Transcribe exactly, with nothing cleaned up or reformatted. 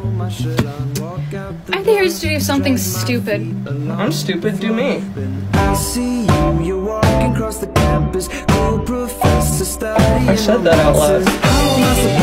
I'm here to do something stupid. I'm stupid, do me. I see you, you're walking across the campus. Cool professor studying. I said that out loud. How am I supposed